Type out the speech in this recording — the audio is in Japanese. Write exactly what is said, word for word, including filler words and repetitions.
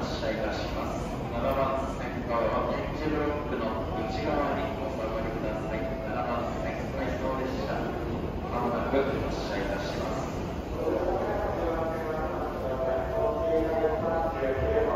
発車いたします。ななばん線側は点字ブロックの内側にお下がりください。ななばん線回送列車、まもなく発車いたします。